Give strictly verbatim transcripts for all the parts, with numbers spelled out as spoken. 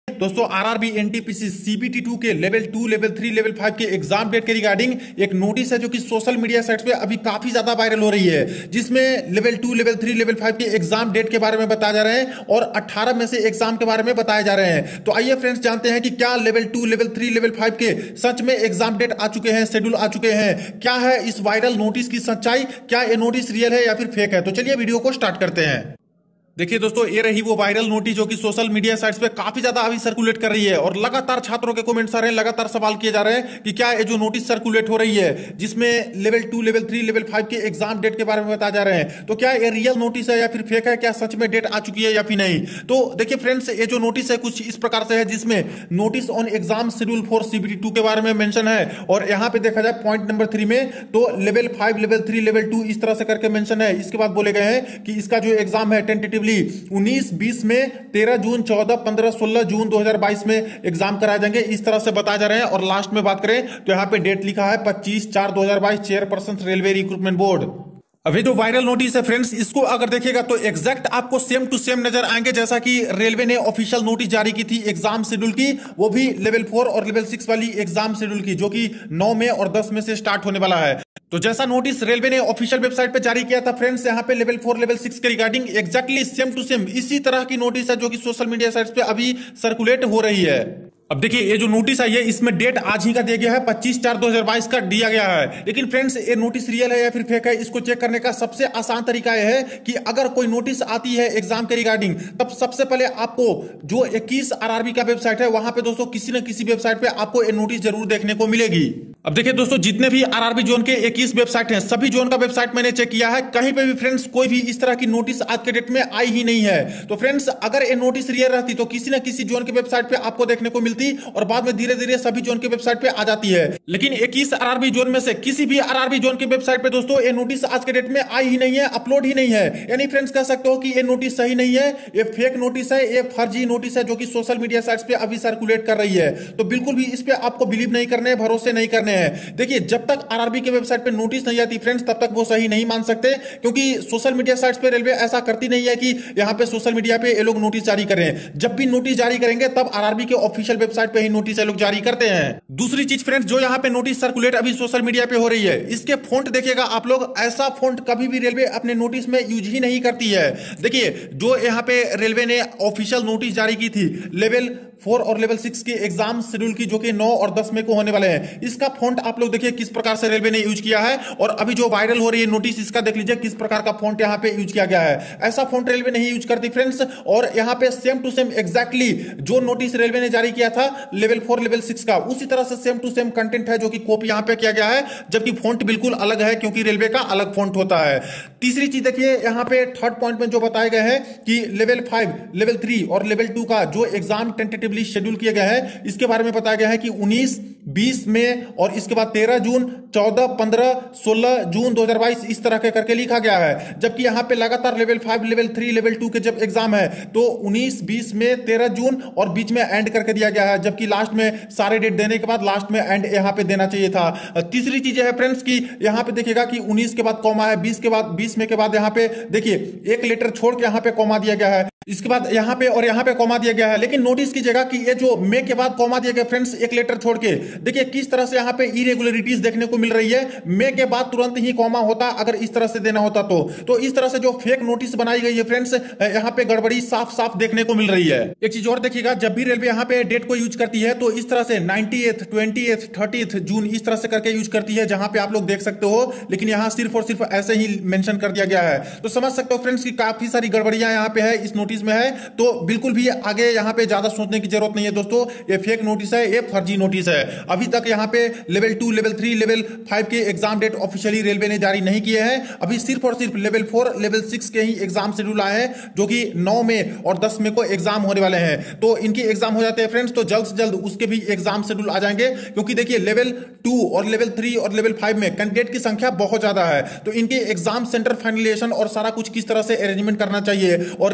दोस्तों RRB NTPC CBT two के level two level three level five के exam date के रिगार्डिंग एक नोटिस है जो कि सोशल मीडिया साइट्स पे अभी काफी ज्यादा वायरल हो रही है, जिसमें level two level three level five के एग्जाम डेट के बारे में बताया जा रहे हैं और अठारह में से एग्जाम के बारे में बताए जा रहे हैं। तो आइए फ्रेंड्स जानते हैं कि क्या level two level three level five के सच में एग्जाम डेट आ चुके हैं, शेड्यूल आ चुके हैं। क्या है इस वायरल नोटिस की सच्चाई, क्या ये नोटिस रियल है या फिर फेक है। तो चलिए वीडियो को स्टार्ट करते हैं। देखिए दोस्तों, ये रही वो वायरल नोटिस जो कि सोशल मीडिया साइट्स पे काफी ज्यादा अभी सर्कुलेट कर रही है और लगातार छात्रों के कमेंट्स आ रहे हैं, लगातार सवाल किए जा रहे हैं कि क्या ये जो नोटिस सर्कुलेट हो रही है जिसमें level two level three level five के एग्जाम डेट के बारे में बताया जा रहे हैं, तो क्या ये रियल नोटिस है या फिर फेक है, क्या सच में डेट आ चुकी है या फिर नहीं। तो देखिए फ्रेंड्स, ये जो नोटिस है कुछ इस प्रकार से है, जिसमें notice on exam schedule for CBT two के बारे में मेंशन है और यहाँ पे देखा जाए पॉइंट नंबर थ्री में तो level five level three level two इस तरह से करके मेंशन है। इसके बाद बोले गए हैं कि इसका जो एग्जाम है टेंटेटिवली उन्नीस बीस में, तेरह जून, चौदह, पंद्रह, सोलह जून दो हज़ार बाईस में एग्जाम कराए जाएंगे, इस तरह से बताया जा रहे हैं। और लास्ट में बात करें तो यहां पे डेट लिखा है पच्चीस चार दो हज़ार बाईस, चेयरपर्सन रेलवे रिक्रूटमेंट बोर्ड। अभी जो वायरल नोटिस है फ्रेंड्स, इसको अगर देखिएगा तो एग्जैक्ट आपको सेम टू सेम नजर आएंगे जैसा कि रेलवे ने ऑफिशियल नोटिस जारी की थी एग्जाम शेड्यूल की, वो भी लेवल फोर और लेवल सिक्स वाली एग्जाम शेड्यूल की, जो कि नौ में और दस में से स्टार्ट होने वाला है। तो जैसा नोटिस रेलवे ने ऑफिशियल वेबसाइट पे जारी किया था फ्रेंड्स, यहाँ पे लेवल फोर लेवल सिक्स के regarding exactly same to same इसी तरह की नोटिस है जो कि सोशल मीडिया साइट्स पे अभी सर्कुलेट हो रही है। अब देखिए, ये जो नोटिस आई है इसमें डेट आज ही का दिया गया है, पच्चीस चार दो हज़ार बाईस का दिया गया है। लेकिन फ्रेंड्स, ये नोटिस रियल है या फिर फेक है, इसको चेक करने का सबसे आसान तरीका यह है कि अगर कोई नोटिस आती है एग्जाम के रिगार्डिंग, तब सबसे पहले आपको जो इक्कीस आरआरबी का वेबसाइट है वहां पे दोस्तों किसी न किसी वेबसाइट पे आपको ये नोटिस जरूर देखने को मिलेगी। अब देखिए दोस्तों, जितने भी आरआरबी जोन के इक्कीस वेबसाइट हैं, सभी जोन का वेबसाइट मैंने चेक किया है, कहीं पे भी फ्रेंड्स कोई भी इस तरह की नोटिस आज के डेट में आई ही नहीं है। तो फ्रेंड्स, अगर ये नोटिस रियल रहती तो किसी न किसी जोन के वेबसाइट पे आपको देखने को मिलती और बाद में धीरे धीरे सभी जोन के वेबसाइट पे आ जाती है। लेकिन इक्कीस आरआरबी जोन में से किसी भी आरआरबी जोन के वेबसाइट पे दोस्तों ये नोटिस आज के डेट में आई ही नहीं है, अपलोड ही नहीं है। यानी फ्रेंड्स कह सकते हो कि ये नोटिस सही नहीं है, ये फेक नोटिस है, ये फर्जी नोटिस है जो कि सोशल मीडिया साइट्स पे अभी सर्कुलेट कर रही है। तो बिल्कुल भी इस पे आपको बिलीव नहीं करने, भरोसे नहीं करने हैं। देखिए, जब तक आरआरबी के वेबसाइट पे नोटिस नहीं आती फ्रेंड्स, तब तक वो सही नहीं मान सकते, क्योंकि सोशल मीडिया साइट्स पे रेलवे ऐसा करती नहीं है कि यहां पे सोशल मीडिया पे ये लोग नोटिस जारी करें। जब भी नोटिस जारी करेंगे तब आरआरबी के ऑफिशियल वेबसाइट पे ही नोटिस ये लोग जारी करते हैं। दूसरी चीज फ्रेंड्स, जो यहां पे नोटिस सर्कुलेट अभी सोशल मीडिया पे हो रही है, इसके फॉन्ट देखिएगा आप लोग, ऐसा फॉन्ट कभी भी रेलवे अपने नोटिस में यूज ही नहीं करती है। देखिए, जो यहां पे रेलवे ने ऑफिशियल नोटिस जारी की थी लेवल फोर और लेवल सिक्स के एग्जाम शेड्यूल की, जो कि नौ और दस में को होने वाले हैं, इसका फॉन्ट आप लोग देखिए किस प्रकार से रेलवे ने यूज किया है। और अभी जो वायरल हो रही है नोटिस, इसका देख लीजिए किस प्रकार का फॉन्ट यहां पे यूज किया गया है। ऐसा फॉन्ट रेलवे नहीं यूज करती फ्रेंड्स। और यहां पे सेम टू सेम एग्जैक्टली जो नोटिस रेलवे ने जारी किया था लेवल फोर लेवल सिक्स का, उसी तरह से सेम टू सेम कंटेंट है जो कि कॉपी यहां पे किया गया है, जबकि फॉन्ट बिल्कुल अलग है क्योंकि रेलवे का अलग फॉन्ट होता है। तीसरी चीज देखिए, यहां पे थर्ड पॉइंट में जो बताए गए हैं कि लेवल फाइव लेवल थ्री और लेवल टू का जो एग्जाम टेंटेटिवली शेड्यूल किया गया है, इसके बारे में बताया गया है कि उन्नीस बीस में और इसके बाद तेरह जून, चौदह, पंद्रह, सोलह जून दो हज़ार बाईस इस तरह के करके लिखा गया है। जबकि यहां पे लगातार level five level three level two के जब एग्जाम है तो उन्नीस बीस में, तेरह जून और बीच में एंड करके दिया गया है, जबकि लास्ट में सारे डेट देने के बाद लास्ट में एंड यहां पे देना चाहिए था। तीसरी चीज है फ्रेंड्स कि यहां पे देखिएगा कि उन्नीस के बाद कॉमा है, बीस के बाद बीस में के बाद यहां पे देखिए एक लेटर छोड़ के यहां पे कॉमा दिया गया है, इसके बाद यहां पे और यहां पे कॉमा दिया गया है। लेकिन नोटिस कीजिएगा कि ये जो मे के बाद कॉमा दिया गया फ्रेंड्स एक लेटर छोड़ के, देखिए किस तरह से यहां पे इरेगुलरिटीज देखने को मिल रही है। मे के बाद तुरंत ही कॉमा होता अगर इस तरह से देना होता तो तो इस तरह से जो फेक नोटिस बनाई गई है फ्रेंड्स, यहां पे गड़बड़ी साफ साफ देखने को मिल रही है। एक चीज और देखिएगा, जब भी रेलवे यहां पे डेट को यूज करती है तो इस तरह से नाइनटीएथ, ट्वेंटीएथ, थर्टीएथ जून इस तरह से करके यूज करती है, जहां पे आप लोग देख सकते हो। लेकिन यहां सिर्फ और सिर्फ ऐसे ही मेंशन कर दिया गया है। तो समझ सकते हो फ्रेंड्स कि काफी सारी गड़बड़ियां यहां पे है, इस नोटिस में है। तो बिल्कुल भी आगे यहां पे ज्यादा सोचने की जरूरत नहीं है दोस्तों, ये फेक नोटिस है, ये फर्जी नोटिस है। अभी तक यहां पे level two level three level five के एग्जाम डेट ऑफिशियली रेलवे ने जारी नहीं किए हैं। अभी सिर्फ और सिर्फ लेवल फोर लेवल सिक्स के ही एग्जाम शेड्यूल आए हैं, जो कि नौ में और दस में को एग्जाम होने वाले हैं। तो इनके एग्जाम हो जाते हैं फ्रेंड्स, तो जल्द से जल्द उसके भी एग्जाम शेड्यूल आ जाएंगे, क्योंकि देखिए लेवल टू और लेवल थ्री और लेवल फाइव में कैंडिडेट की संख्या बहुत ज्यादा है। तो इनके एग्जाम सेंटर फाइनलाइजेशन और सारा कुछ किस तरह से अरेंजमेंट करना चाहिए और रेलवे की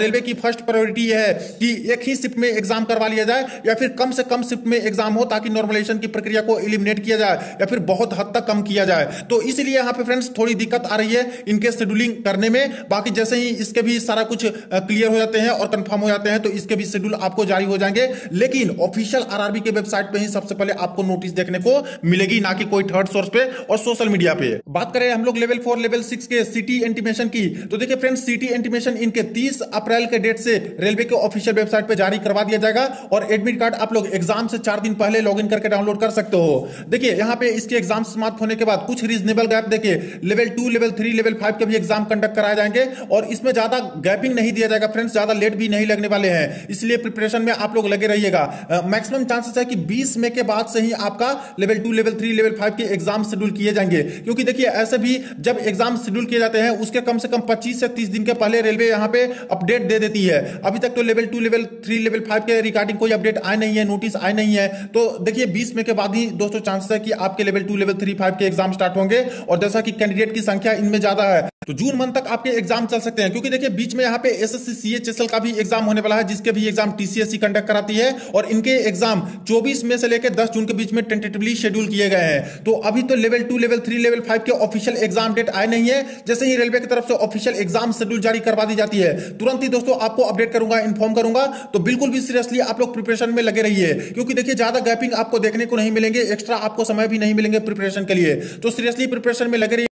फर्स्ट प्रायोरिटी है कि एक ही शिफ्ट में एग्जाम करवा लिया जाए या फिर कम से कम शिफ्ट में एग्जाम हो, ताकि नॉर्मलाइजेशन की प्रक्रिया को एलिमिनेट किया जाए या फिर बहुत हद तक कम किया जाए। तो इसलिए यहां पे फ्रेंड्स थोड़ी दिक्कत आ रही है इनके शेड्यूलिंग करने में। बाकी जैसे ही इसके भी सारा कुछ क्लियर हो जाते हैं और कंफर्म हो जाते हैं तो इसके भी शेड्यूल आपको जारी हो जाएंगे, लेकिन ऑफिशियल आरआरबी के वेबसाइट पे ही सबसे पहले आपको नोटिस देखने को मिलेगी, ना कि कोई थर्ड सोर्स पे और सोशल मीडिया पे। बात करें हम लोग लेवल फोर लेवल सिक्स के सिटी इंटीमेशन की, तो देखिए फ्रेंड्स सिटी इंटीमेशन इनके तीस अप्रैल के डेट से रेलवे के ऑफिशियल वेबसाइट पे जारी करवा दिया जाएगा और एडमिट कार्ड आप लोग एग्जाम से चार दिन पहले लॉगिन करके डाउनलोड कर सकते हो। देखिए यहां पे इसके एग्जाम समाप्त होने के बाद कुछ रीजनेबल गैप देखिए level two level three level five के भी एग्जाम कंडक्ट कराए जाएंगे और इसमें ज्यादा गैपिंग नहीं दिया जाएगा फ्रेंड्स, ज्यादा लेट भी नहीं लगने वाले हैं, इसलिए प्रिपरेशन में आप लोग लगे रहिएगा। मैक्सिमम चांसेस है कि बीस मई के बाद से ही आपका level two level three level five के एग्जाम शेड्यूल किए जाएंगे, क्योंकि देखिए ऐसे भी जब एग्जाम शेड्यूल किए जाते हैं उसके कम से कम पच्चीस से तीस दिन के पहले रेलवे यहां पे अपडेट दे देती है। अभी तक तो level two level three level five के रिगार्डिंग कोई अपडेट आए नहीं है, नोटिस आए नहीं है, तो देखिए बीस मई के बाद ही दोस्तों चांसेस है कि आपके level two level three five के एग्जाम स्टार्ट होंगे और जैसा कि कैंडिडेट की संख्या इनमें ज्यादा है तो जून मंथ तक आपके एग्जाम चल सकते हैं, क्योंकि देखिए बीच में यहाँ पे एसएससी सीएचएसएल का भी एग्जाम होने वाला है, जिसके भी एग्जाम टीसीएससी कंडक्ट कराती है और इनके एग्जाम चौबीस में से लेकर दस जून के बीच में टेंटेटिवली शेड्यूल किए गए हैं। तो अभी तो level two level three level five के ऑफिशियल एग्जाम डेट आए नहीं है, जैसे ही रेलवे की तरफ से ऑफिशियल एग्जाम शेड्यूल जारी करवा दी जाती है तुरंत ही दोस्तों आपको अपडेट करूंगा, इन्फॉर्म करूंगा। तो बिल्कुल भी सीरियसली आप लोग प्रिपरेशन में लगे रहिए, क्योंकि देखिए ज्यादा गैपिंग आपको देखने को नहीं मिलेंगे, एक्स्ट्रा आपको समय भी नहीं मिलेंगे प्रिपरेशन के लिए, तो सीरियसली प्रिपरेशन में लगे रहिए।